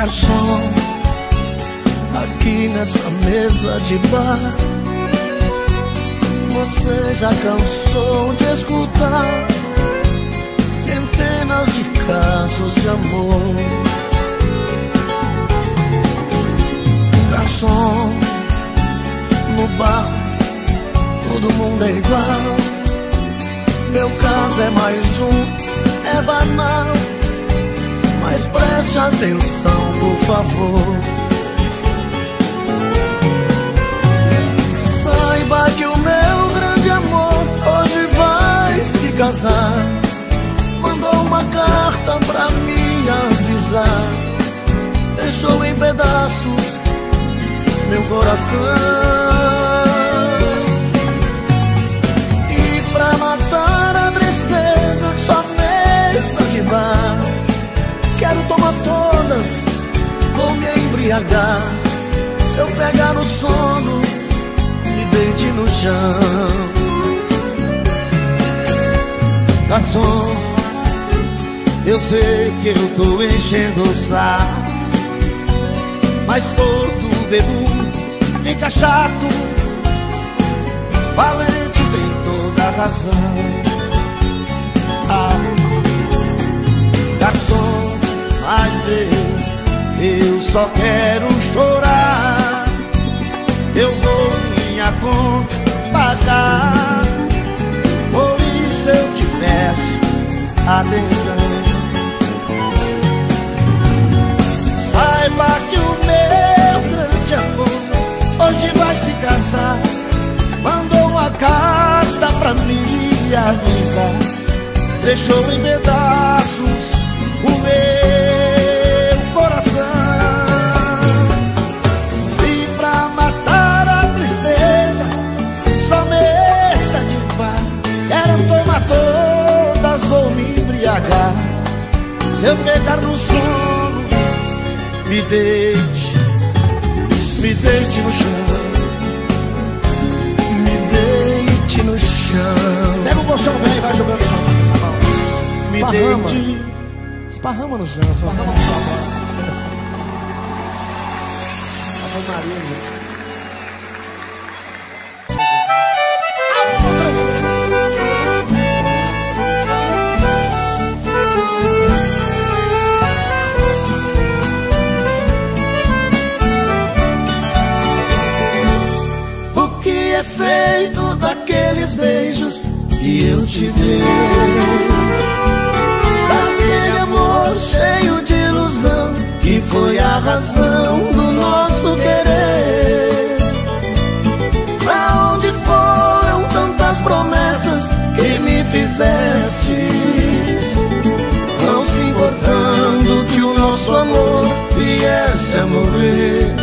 Garçom, aqui nessa mesa de bar, você já cansou de escutar centenas de casos de amor. Garçom, no bar todo mundo é igual. Meu caso é mais um, é banal, mas preste atenção, por favor. Saiba que o meu grande amor hoje vai se casar. Mandou uma carta pra me avisar, deixou em pedaços meu coração. E pra matar a tristeza, só mesa de bar, quero tomar todas, vou me embriagar. Se eu pegar no sono, me deite no chão. Garçom, eu sei que eu tô enchendo o saco, mas todo bebo fica chato. Valente tem toda a razão. Garçom, mas eu só quero chorar. Eu vou minha conta pagar, por isso eu te peço atenção. Saiba que o meu grande amor hoje vai se casar. Mandou uma carta pra me avisar, deixou em pedaços o meu coração. E pra matar a tristeza, só mesa de bar, quero tomar todas ou me embriagar. Se eu pegar no sono, me deite no chão. Me deite no chão. Pega o colchão, vem, vai jogando no chão. Me deite. Esparrama no chão. Esparrama no chão. Ave Maria, gente. É feito daqueles beijos que eu te dei, daquele amor cheio de ilusão que foi a razão do nosso querer. Pra onde foram tantas promessas que me fizestes, não se importando que o nosso amor viesse a morrer.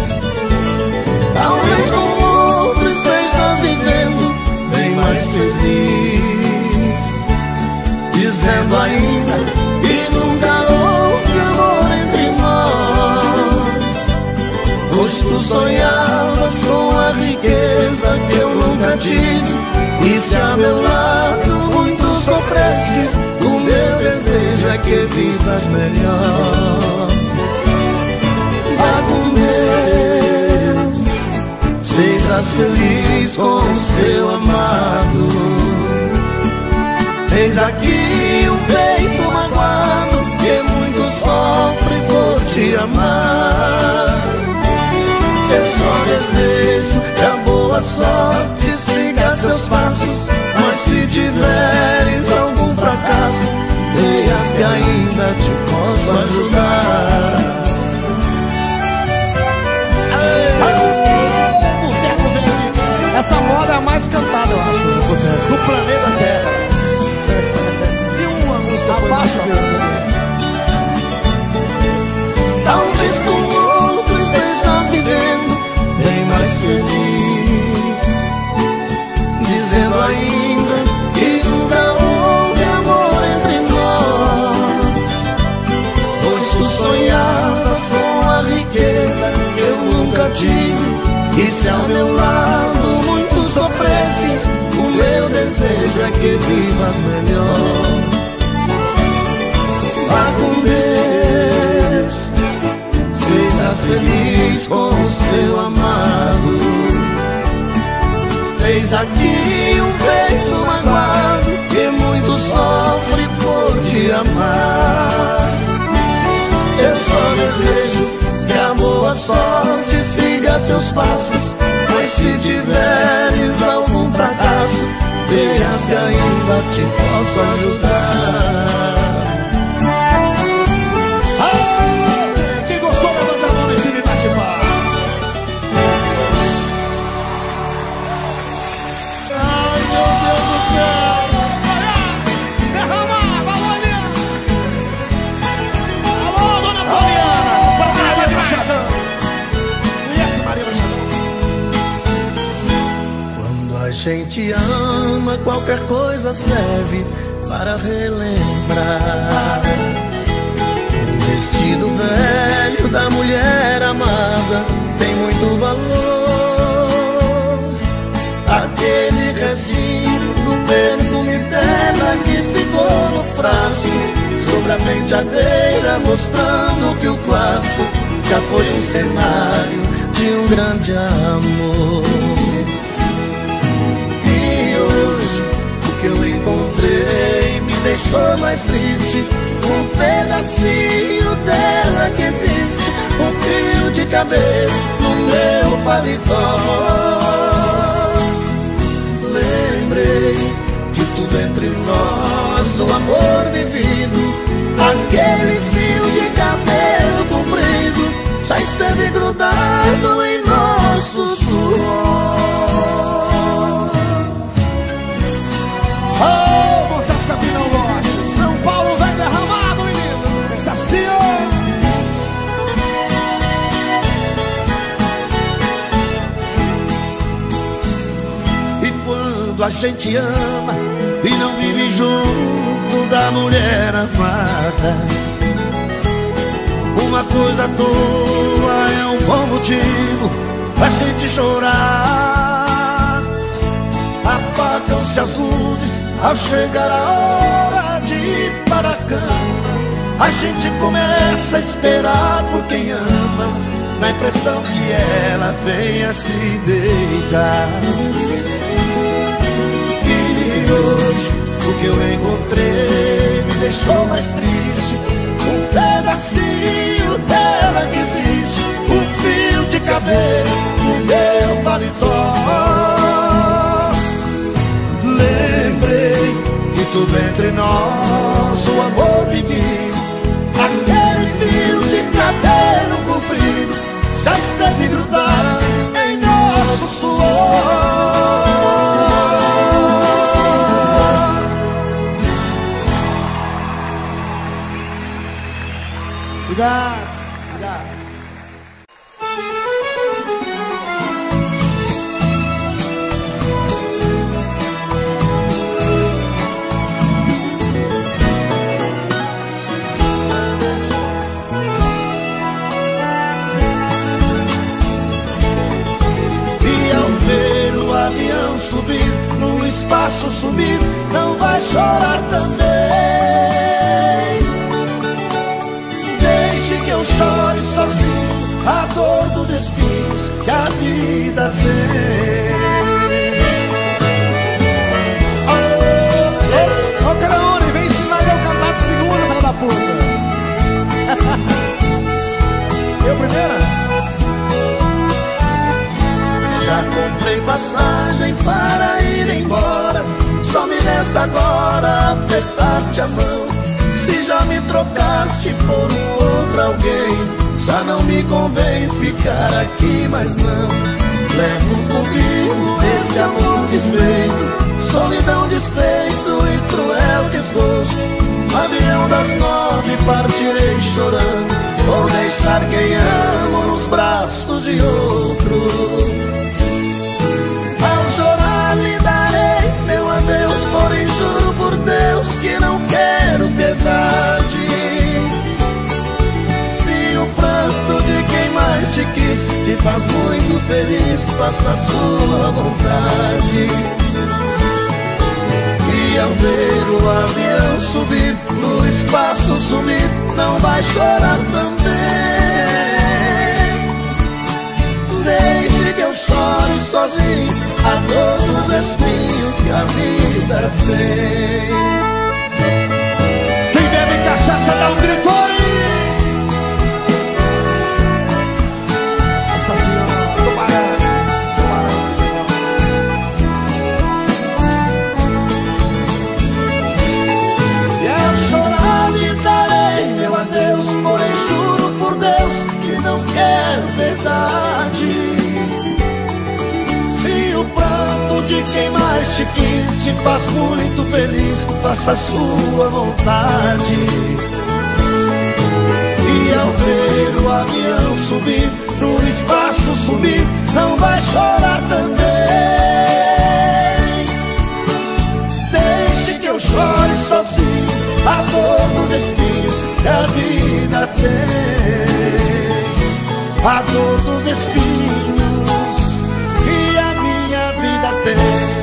Talvez com estejas vivendo bem mais feliz, dizendo ainda que nunca houve amor entre nós, pois tu sonhavas com a riqueza que eu nunca tive. E se a meu lado muito sofrestes, o meu desejo é que vivas melhor. Vá com Deus, sejas feliz com o seu amado. Eis aqui um peito magoado que muito sofre por te amar. Eu só desejo que a boa sorte siga seus passos, mas se tiveres algum fracasso, leias que ainda te posso ajudar. Essa moda é a mais cantada, eu acho, do planeta Terra. E uma música abaixo. Talvez com outro estejas vivendo bem mais feliz, dizendo ainda que nunca houve amor entre nós, pois tu sonhavas com a riqueza que eu nunca tive. E se ao meu lado muito sofrestes, o meu desejo é que vivas melhor. Vá com Deus, sejas feliz com o seu amado. Eis aqui um peito magoado que muito sofre por te amar. Eu só desejo que a boa sorte siga teus passos, mas se tiveres algum fracasso, venhas que ainda te posso ajudar. Quem gostou, levanta a mão nesse me bate-papo. Ai, meu Deus do céu. Derrama, Valônia! Alô, dona Poliana! Maria Machadão. Conhece Maria Machadão? Quando a gente ama, qualquer coisa serve para relembrar. O vestido velho da mulher amada tem muito valor. Aquele restinho do perfume dela que ficou no frasco sobre a penteadeira, mostrando que o quarto já foi um cenário de um grande amor. E hoje o que eu encontrei me deixou mais triste. Um pedacinho dela que existe, um fio de cabelo no meu paletó. Lembrei de tudo entre nós, do amor vivido. Aquele fio de cabelo comprido já esteve grudado em nosso suor. Oh, Montes Capinão Lote. São Paulo vem derramado, menino! Sacio. E quando a gente ama e não vive junto da mulher amada, uma coisa à toa é um bom motivo pra gente chorar. Apagam-se as luzes ao chegar a hora de ir para a cama. A gente começa a esperar por quem ama, na impressão que ela venha se deitar. E hoje o que eu encontrei me deixou mais triste. Um pedacinho dela que existe, um fio de cabelo no meu paletó. Lembrei que tudo entre nós, o amor vivido. Aquele fio de cabelo comprido já esteve grudado em nosso suor. Obrigado, obrigado. E ao ver o avião subir, no espaço sumir, não vai chorar também. Deixe que eu chore sozinho a dor dos espinhos que a vida tem. Ô, Craone, vem ensinar eu a cantar de segunda, filha da puta! Eu primeira? Já comprei passagem para ir embora, só me resta agora apertar-te a mão. Se já me trocaste por um outro alguém, já não me convém ficar aqui, mas não. Levo comigo esse amor desfeito, solidão, despeito e cruel desgosto. No avião das 9 partirei chorando, vou deixar quem amo nos braços de outro. Ao chorar lhe darei meu adeus, porém juro por Deus que não quero piedade. Se o pranto de quem mais te quis te faz muito feliz, faça a sua vontade. E ao ver o avião subir, no espaço sumir, não vai chorar também. Deixe que eu chore sozinho a dor dos espinhos que a vida tem. Quem bebe cachaça dá um grito aí. Nossa Senhora, tubarão, Senhor. E ao chorar lhe darei meu adeus, porém juro por Deus que não quero verdade. Se o pranto de quem mais te quis te faz muito feliz, faça a sua vontade. E ao ver o avião subir, no espaço subir, não vai chorar também. Deixe que eu chore sozinho a dor dos espinhos que a vida tem. A dor dos espinhos que a minha vida tem.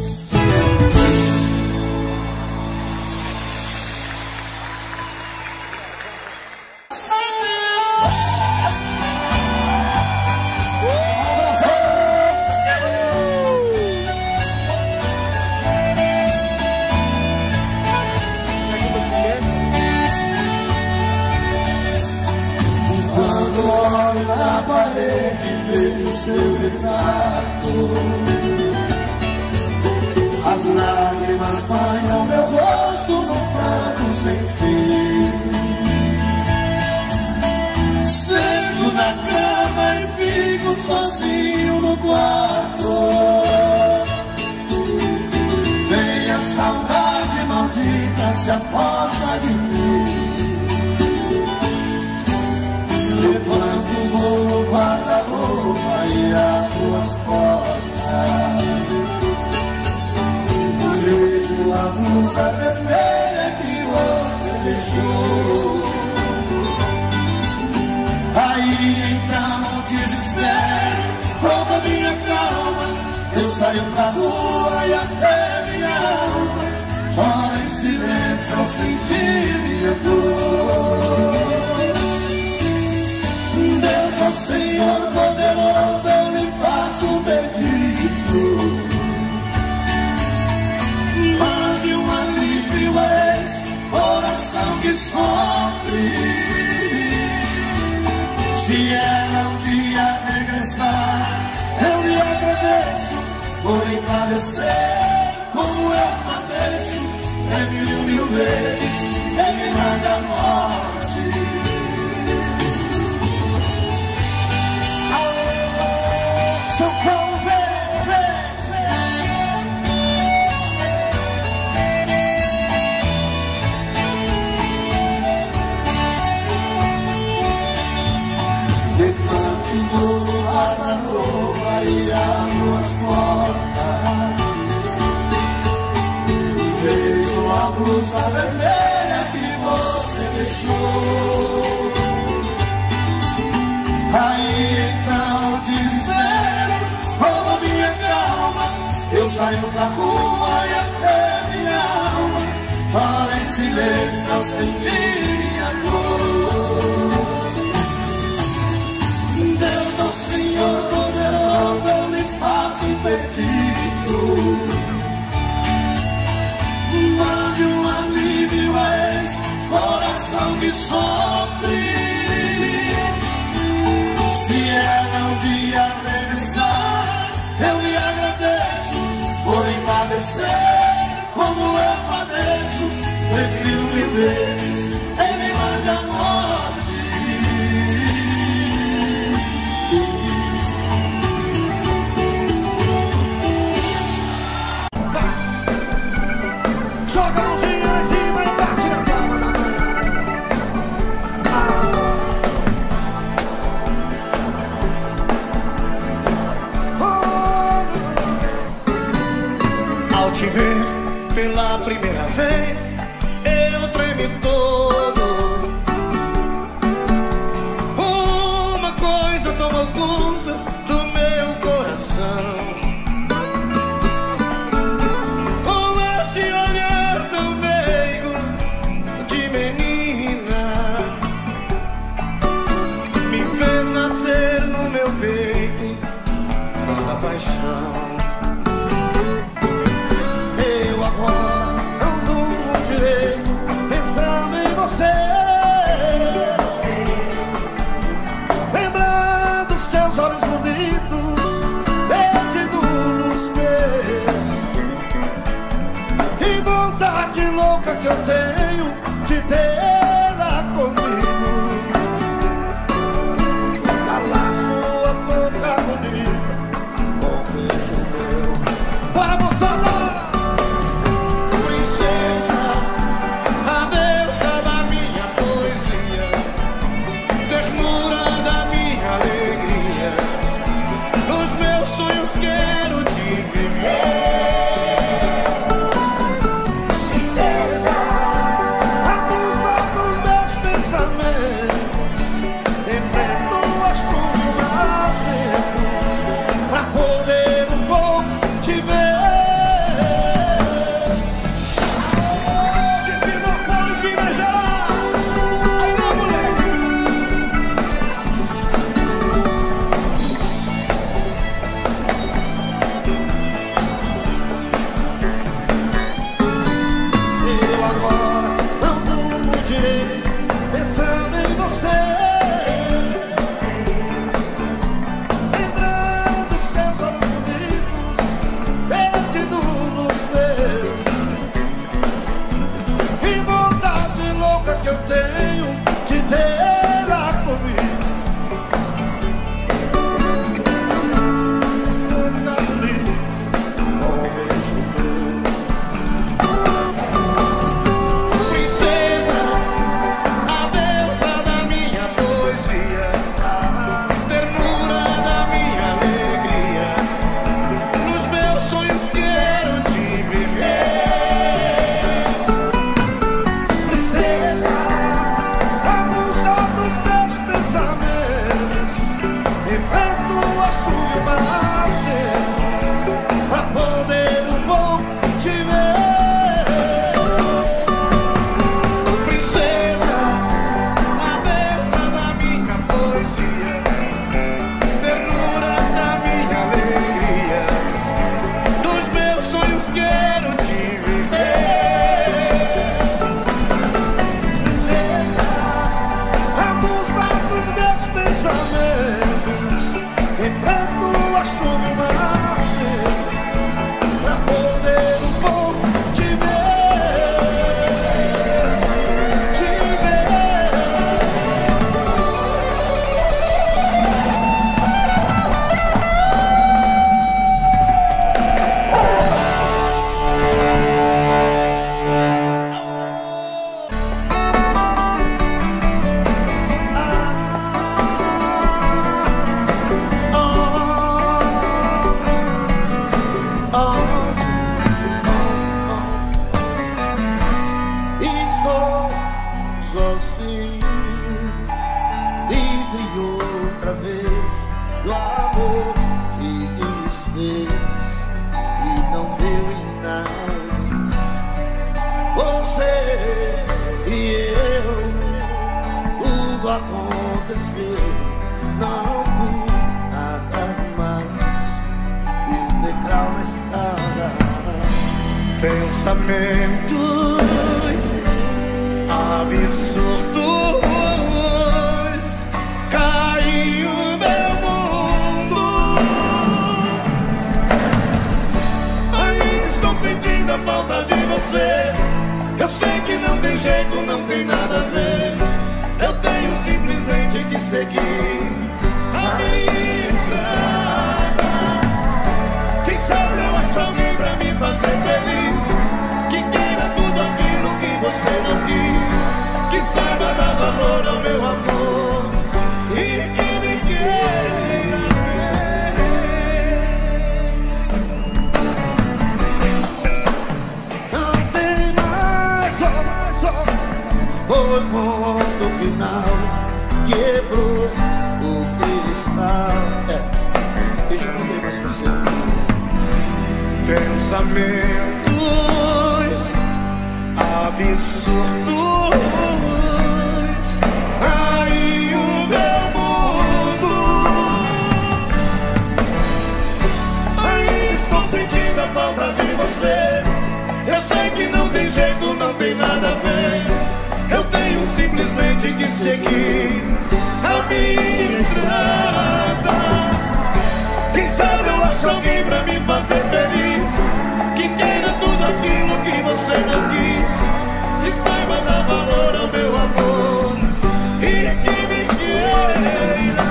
Quando olho na parede, vejo seu retrato. As lágrimas banham meu rosto no pranto sem fim. Sento na cama e fico sozinho no quarto. Vem a saudade maldita, se aposta de mim. Levanto, vou no guarda-roupa e abro as portas. Vejo a blusa vermelha que você deixou. Aí então desespero, rouba minha calma. Eu saio pra rua e até minha alma chora em silêncio ao sentir minha dor. Deus, ó Senhor poderoso, eu lhe faço um pedido. Mande um alívio a esse coração que sofre. Se ela um dia regressar, eu lhe agradeço por encarecer como eu padeço. Mil vezes, ele me manda a morte. E abro as portas. Vejo a blusa vermelha que você deixou. Aí então desespero, rouba minha calma. Eu saio pra rua e até minha alma fala em silêncio ao sentir minha dor. Deus, ó Senhor poderoso, eu lhe faço um pedido. Mande um alívio a esse coração que sofre. Se ela um dia regressar, eu lhe agradeço por padecer como eu padeço. Prefiro mil vezes em me mande a morte. Joga a mãozinha em cima e bate na palma da mão. Ao te ver pela primeira vez, eu tremi todo. Uma coisa tomou conta do meu coração. Nascer no meu peito aconteceu, não vi nada mais. E o degrau na escada. Pensamentos absurdos caiu meu mundo. Ainda estou sentindo a falta de você. Eu sei que não tem jeito, não tem nada a ver. Eu tenho simplesmente que seguir a minha estrada. Quem sabe eu acho alguém pra me fazer feliz, que queira tudo aquilo que você não quis, que saiba dar valor ao meu amor e que me queira ver. Não tem mais só foi ponto final, quebrou o cristal. Deixa eu não ter mais você. Pensamentos absurdos aí o meu mundo. Ainda estou sentindo a falta de você. Eu sei que não tem jeito, não tem nada a ver. Eu tenho simplesmente que seguir a minha estrada. Quem sabe eu acho alguém pra me fazer feliz, que queira tudo aquilo que você não quis, que saiba dar valor ao meu amor e que me queira.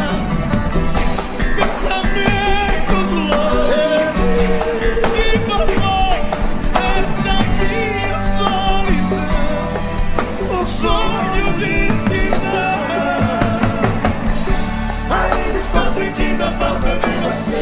Pensamentos loucos que formou essa minha solidão, o sonho de se dar. Ainda estou sentindo a falta de você.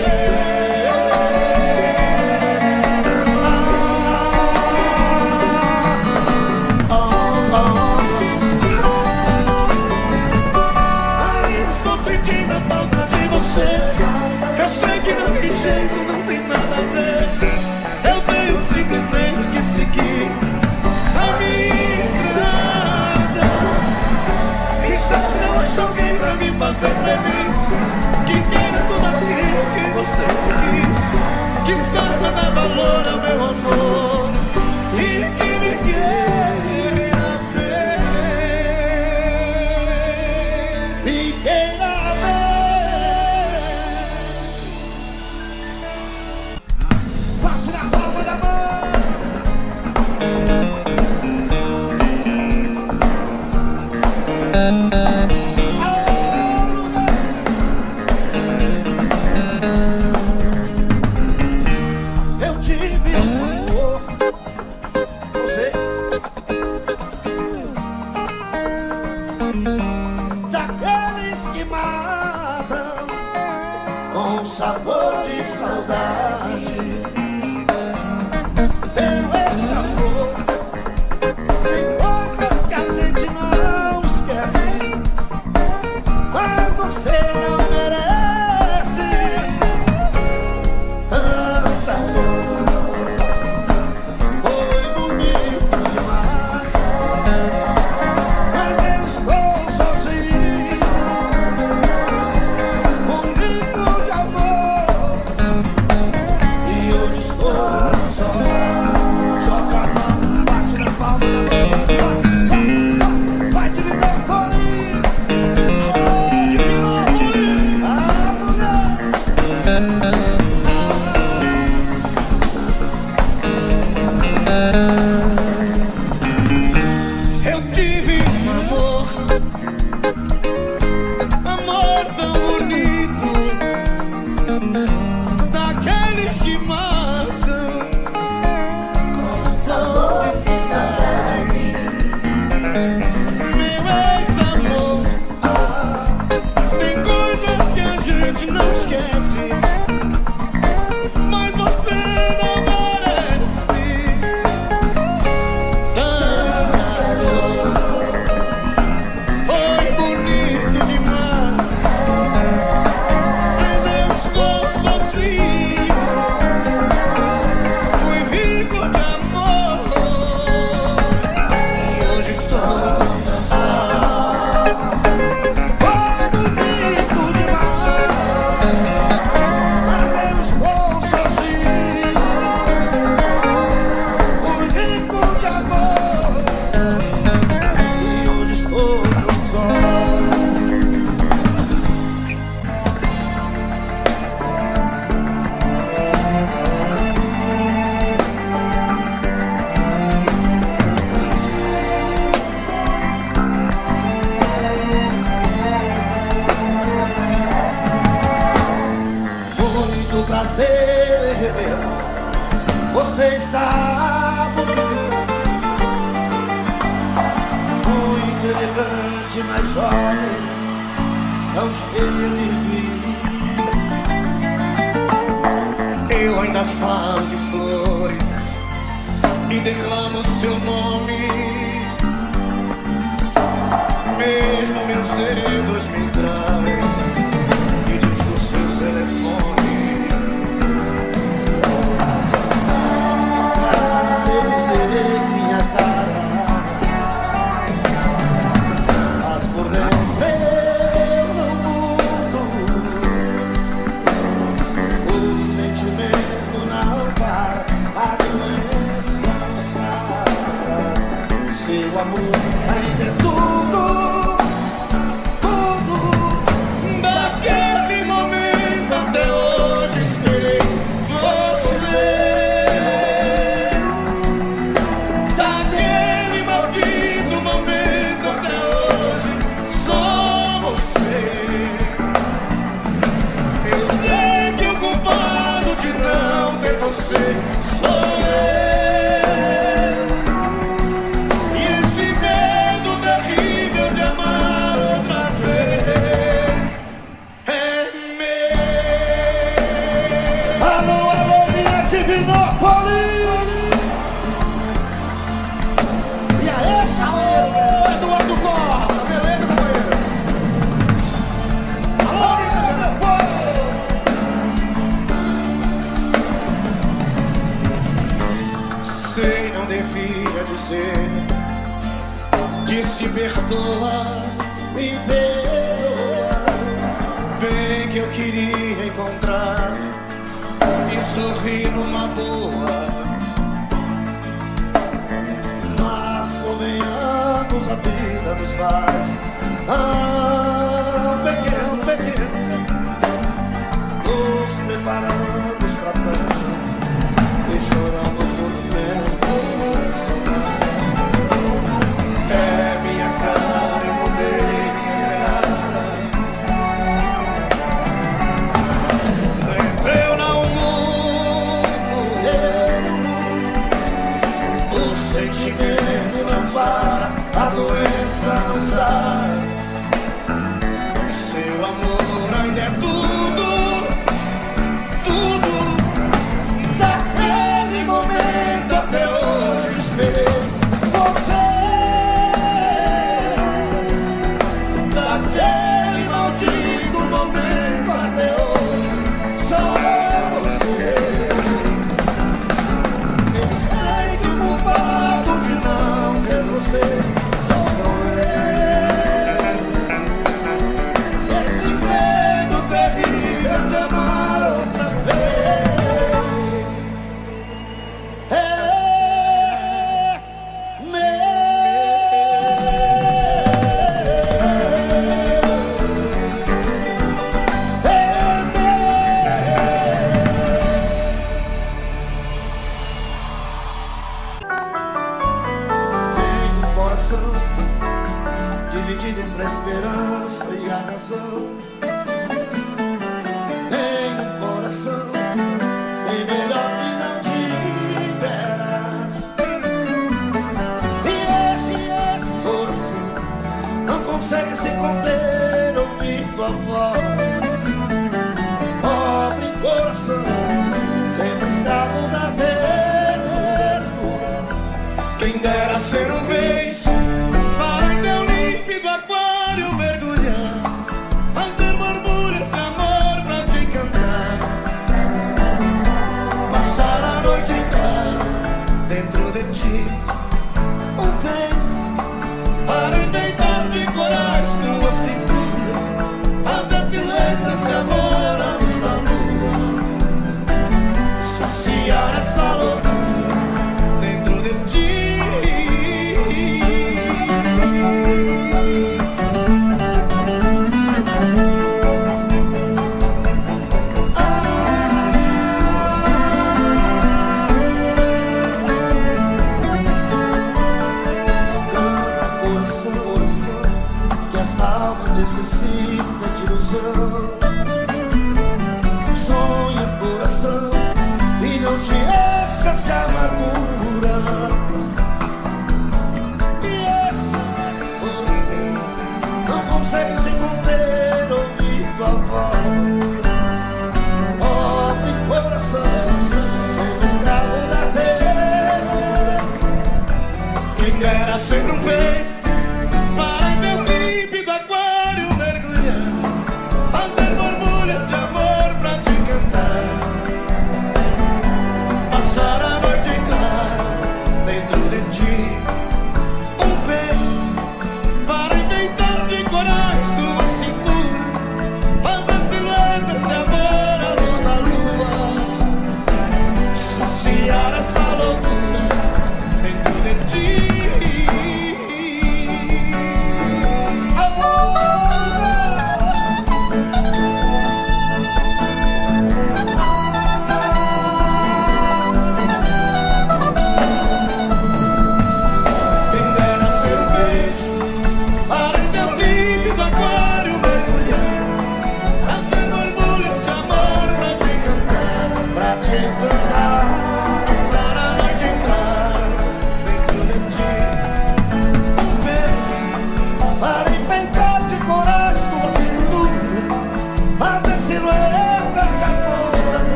Eu sei que não tem jeito, não tem nada a ver. Eu tenho simplesmente que seguir a minha estrada. Quem sabe eu acho alguém pra me fazer feliz, que queira tudo aquilo que você quis, que saiba dar valor ao meu amor e que me queira ver. Me queira daqueles que matam com sabor de saudade. Tem esse amor, tem coisas que a gente não esquece, mas você não merece tanta dor. Foi bonito demais, mas eu estou sozinho, comigo de amor, e hoje estou só. Joga a mão, bate na palma da mão, vai te me dar bolinho, Eu tive um amor tão bonito, daqueles que matam com sabor de saudade. Meu ex-amor, tem coisas que a gente não esquece, mas você não merece você está muito elegante, mais jovem, tão cheia de vida. Eu ainda falo de flores e declamo seu nome, mesmo meus dedos me traem e diz o seu telefone. Minha cara, mas por dentro eu não mudo. O sentimento não para, a doença não para. Seu amor ainda é tudo, tudo. Daquele momento até hoje esperei você. Daquele maldito momento até hoje só você. Eu sei que o culpado de não ter você sou eu. E esse medo terrível de amar outra vez é meu. Alô, alô, minha Divinópolis! E aí, Caô? Eduardo Costa, beleza, companheiro? Alô, meu povo! Sei, não devia dizer, disse perdoa, Me perdoa. bem que eu queria encontrar e sorrir numa boa. Mas convenhamos, a vida nos faz pequeno, pequeno, nos preparamos pra tanto e choramos por um tempo. É minha cara, eu mudei minha cara. Eu não mudo, O sentimento não para, a doença não sai. seu amor ainda é tudo, tudo. Daquele momento até hoje esperei você. Daquele maldito momento até hoje só você. Eu sei que o culpado de não ter você sou eu. Esse medo terrível de amar outra vez é meu. Tenho um coração dividido entre a esperança e a razão. Tenho um coração bem melhor que não tiveras. E esse coração não consegue se conter, ouvir tua voz. Pobre coração, sempre escravo da ternura. Quem dera ser um peixe para em teu límpido aquário mergulhar, mas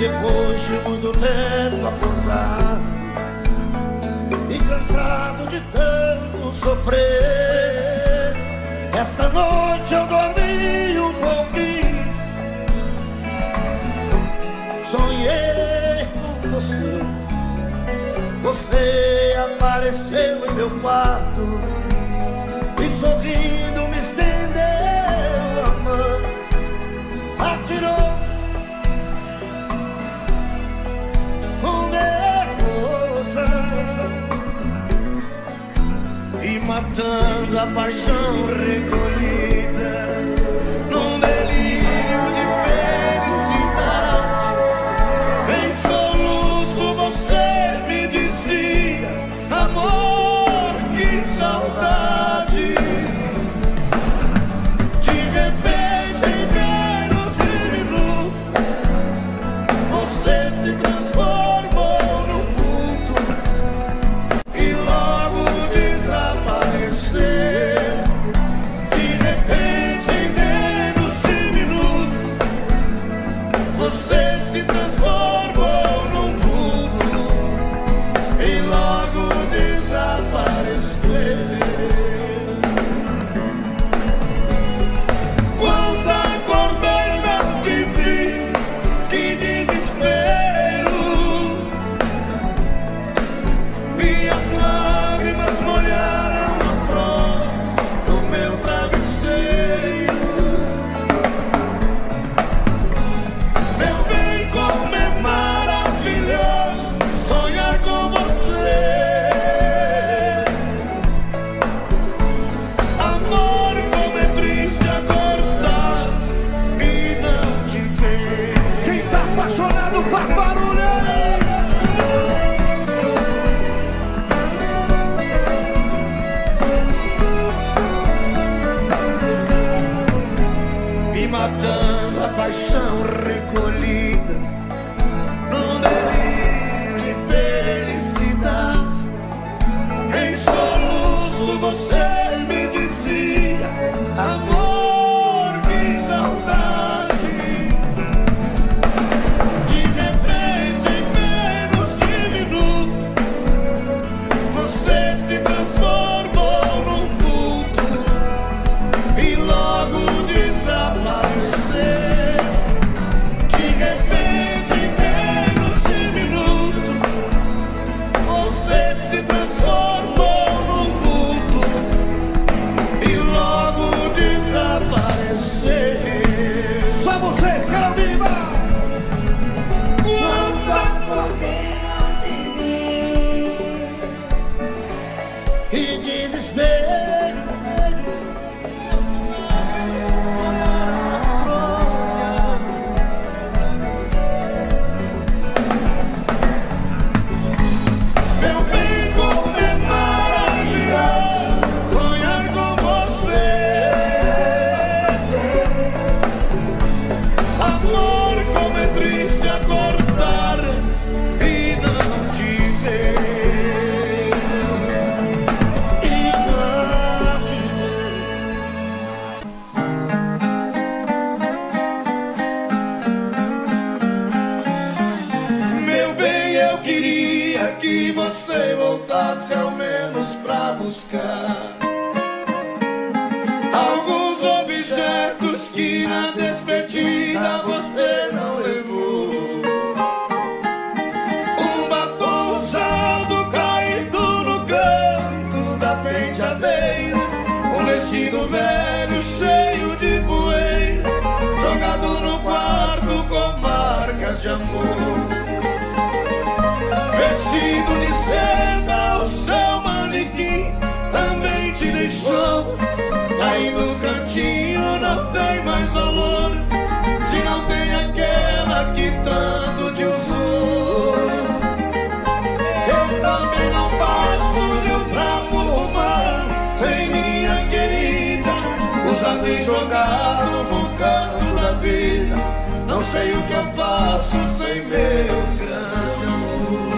depois de muito tempo acordar e cansado de tanto sofrer, esta noite eu dormi um pouquinho, sonhei com você. Você apareceu em meu quarto e sorrindo me estendeu a mão, atirou o meu coração e matando a paixão recolhida num delírio de felicidade, em soluço você me dizia: amor, que saudade. De repente, em menos de minutos, você se transformou num vulto e logo desapareceu. De repente, em menos de minutos, você se transformou num vulto e logo desapareceu. Quando acordei não te vi, que desespero. Minhas lágrimas molharam a proa do meu travesseiro. Meu bem, como é maravilhoso sonhar com você. Amor, como é triste acordar e não te ver. Quem tá apaixonado faz barulho. Me matando a paixão recolhida num delírio de felicidade, em soluço você me dizia: amor, que saudade. De repente, em menos de minutos, você se transformou num vulto e logo desapareceu. De repente, em menos de minutos, você se transformou num vulto e logo desapareceu. Só vocês, quero viva! Quando Acordei não te vi, E desespero. meu bem, como é maravilhoso sonhar com você. Amor, como é triste acordar e não te ver. E não te Meu bem, eu queria que você voltasse ao menos pra buscar alguns objetos que na despedida você não levou. Um batom usado caído no canto da penteadeira, um vestido velho cheio de poeira, jogado no quarto com marcas de amor. Vestido de seda, o seu manequim também te deixou. Aí no cantinho não tem mais valor, se não tem aquela que tanto te usou. Eu também não passo de um trapo humano sem minha querida, usado e jogado no canto da vida. Não sei o que eu faço sem meu grande amor.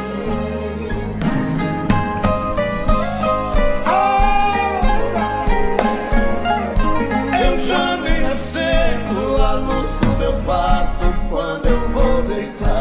Eu já nem acendo a luz do meu quarto quando eu vou deitar.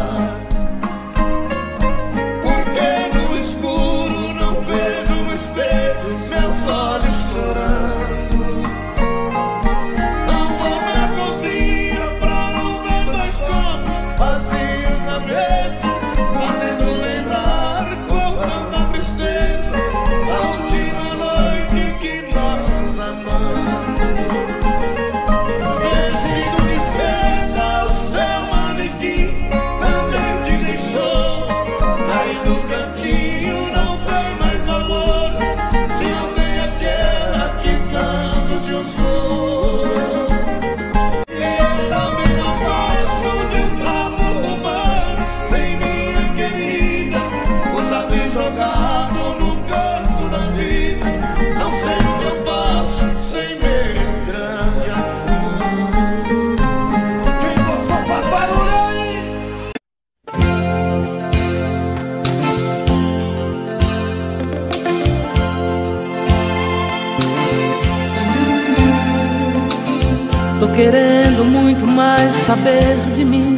querendo muito mais saber de mim,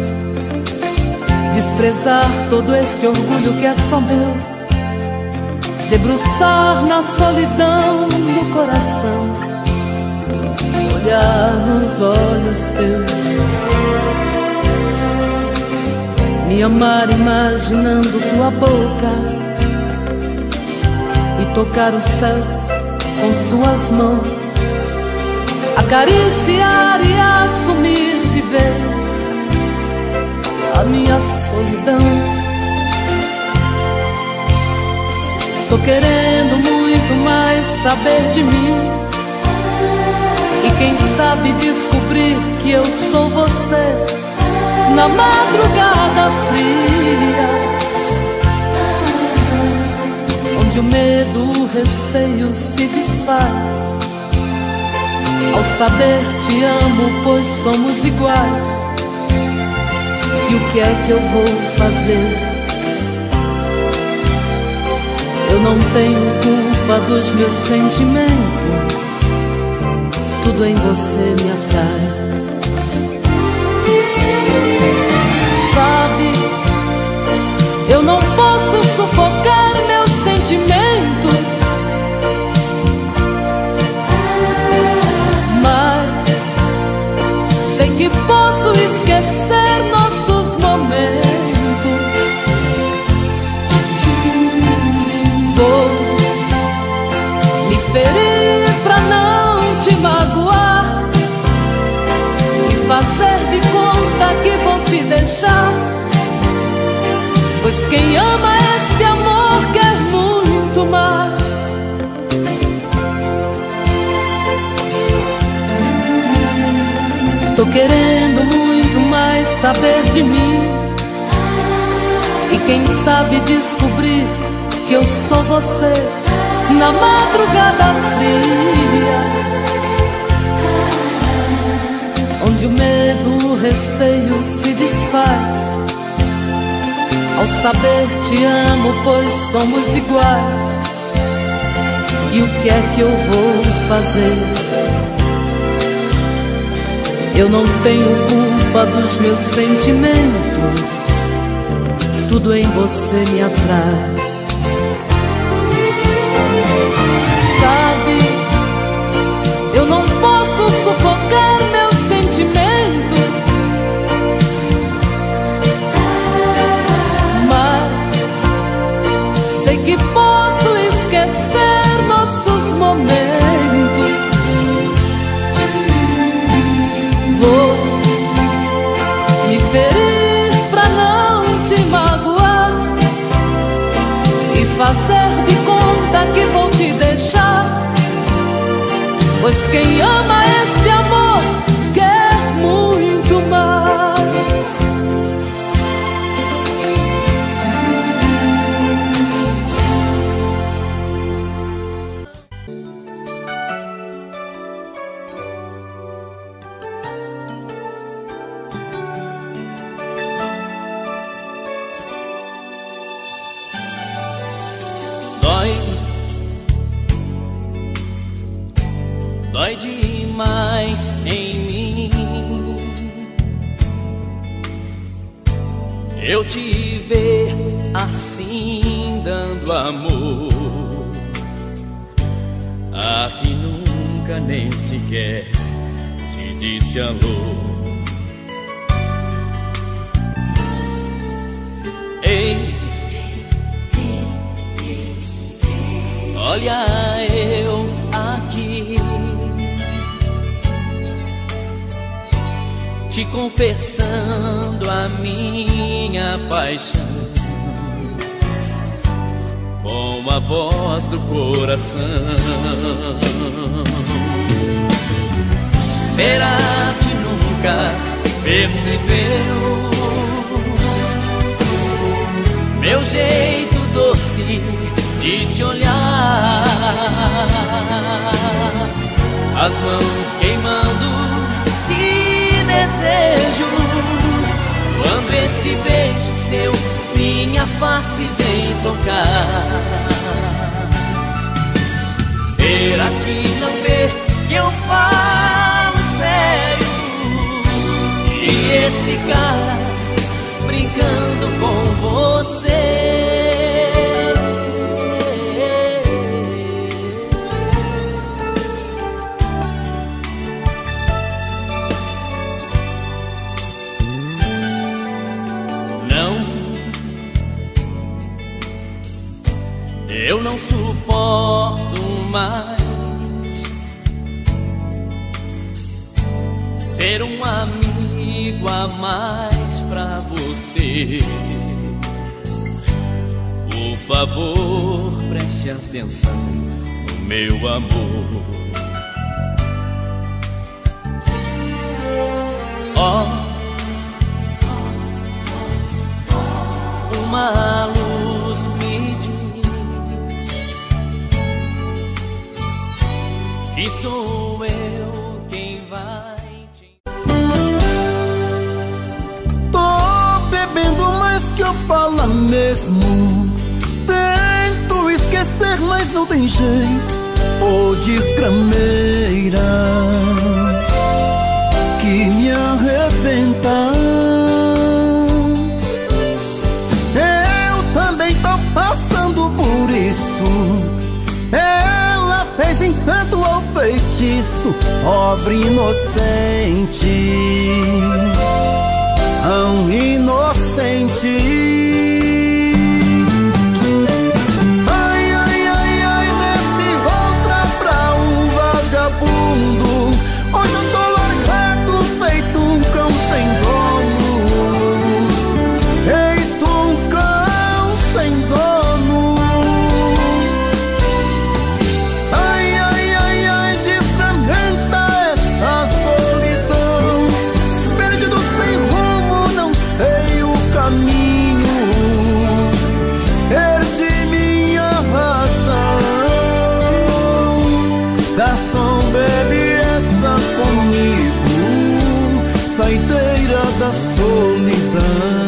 desprezar todo este orgulho que é só meu, debruçar na solidão do coração, olhar nos olhos teus, me amar imaginando tua boca e tocar os céus com suas mãos, acariciar e assumir de vez a minha solidão. Tô querendo muito mais saber de mim, e quem sabe descobrir que eu sou você na madrugada fria, onde o medo, o receio se desfaz ao saber te amo, pois somos iguais. E o que é que eu vou fazer? Eu não tenho culpa dos meus sentimentos, tudo em você me atrai. Sabe, eu não posso sufocar meus sentimentos, mas sei que posso esquecer nossos momentos. Vou me ferir pra não te magoar e fazer de conta que vou te deixar, pois quem ama este amor quer muito mais. Tô querendo muito mais saber de mim, e quem sabe descobrir que eu sou você na madrugada fria, onde o medo, o receio se desfaz ao saber te amo, pois somos iguais. E o que é que eu vou fazer? Eu não tenho culpa dos meus sentimentos, tudo em você me atrai. Sabe, eu não posso sufocar meus sentimentos, mas sei que posso esquecer nossos momentos. Vou me ferir pra não te magoar e fazer de conta que vou te deixar, pois quem ama este amor quer muito mais. Dói demais em mim eu te ver assim dando amor a quem nunca nem sequer te disse alô. Ei, olha eu aqui te confessando a minha paixão com a voz do coração. Será que nunca percebeu meu jeito doce de te olhar, as mãos queimando de desejo, quando esse beijo seu minha face vem tocar? Será que não vê que eu falo sério? E esse cara brincando com você. Eu não suporto mais ser um amigo a mais pra você. Por favor, preste atenção no meu amor. Uma luz me diz que sou eu quem vai te... Tô bebendo mais que eu falo mesmo. Tento esquecer, mas não tem jeito. Ô desgrameira que me arrebenta. Eu também tô passando por isso. Ela fez encanto ou feitiço, pobre inocente, tão inocente. Ai, ai, ai, ai, desse outra pra um vagabundo. Hoje eu tô largado, feito um cão sem dono. Feito um cão sem dono. Ai, ai, ai, ai, desfragmenta essa solidão. Perdido sem rumo, não sei o caminho. Perdi minha razão. Garçom, bebe essa comigo, saideira da solidão.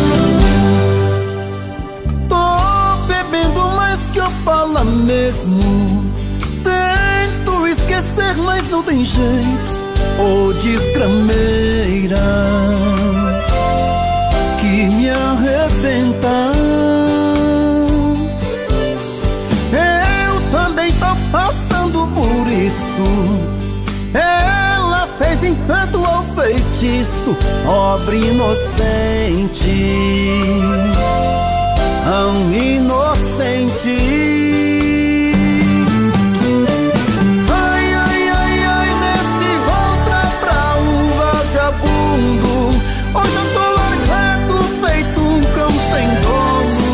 Tô bebendo mais que eu falo mesmo. Tento esquecer, mas não tem jeito. Ô desgrameira que me arrebenta. Eu também tô passando por isso. Ela fez encanto ou feitiço, pobre inocente, tão inocente. Ai, ai, ai, ai, desse outra pra um vagabundo. Hoje eu tô largado, feito um cão sem dono.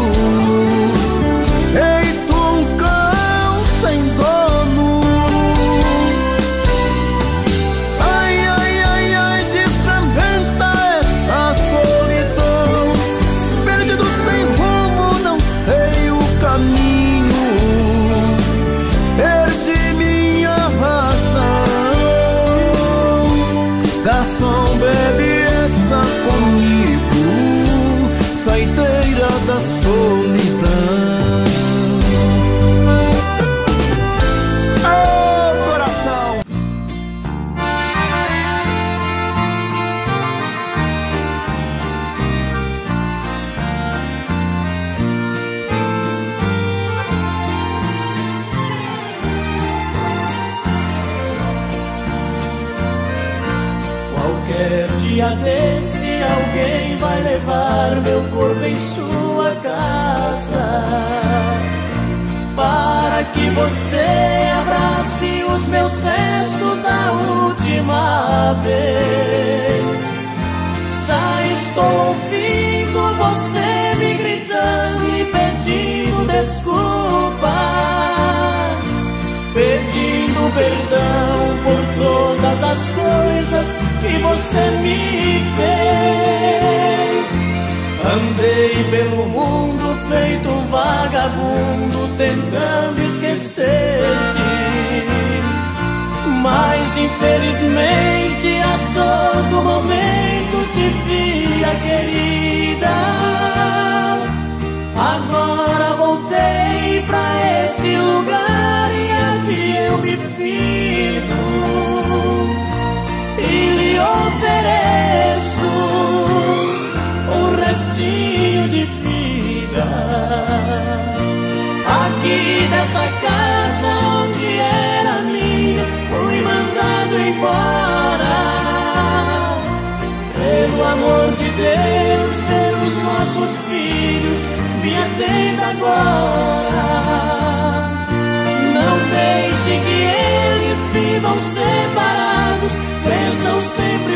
Feito um cão sem dono. Ai, ai, ai, ai, desfragmenta essa solidão. Perdido sem rumo, não sei o caminho. Perdi minha razão. Garçom, bebe essa comigo, saideira da solidão. Ô coração. Qualquer dia desse alguém vai levar meu corpo em sua casa, para que você abrace os meus restos a última vez. Já estou ouvindo você me gritando e pedindo desculpas, pedindo perdão por todas as coisas que você me fez. Andei pelo mundo feito um vagabundo, tentando esquecer-te, mas infelizmente a todo momento te via, querida. Agora voltei pra esse lugar e aqui eu me firmo e lhe ofereço amor de Deus pelos nossos filhos, me atenda agora. Não deixe que eles vivam separados, cresçam sempre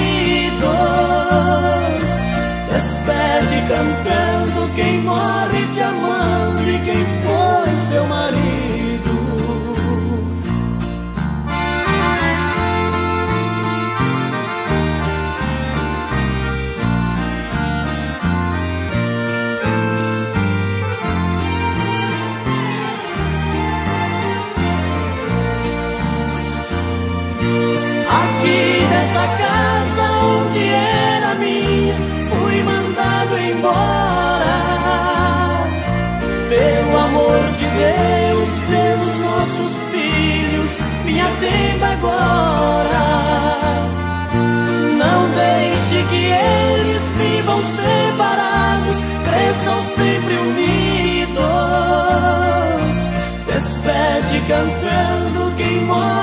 unidos. Despede cantando quem morre te amando e quem foi seu marido. Aqui nesta casa onde era minha, fui mandado embora. Pelo amor de Deus, pelos nossos filhos, me atenda agora. Não deixe que eles vivam separados, cresçam sempre unidos. Despede cantando quem morre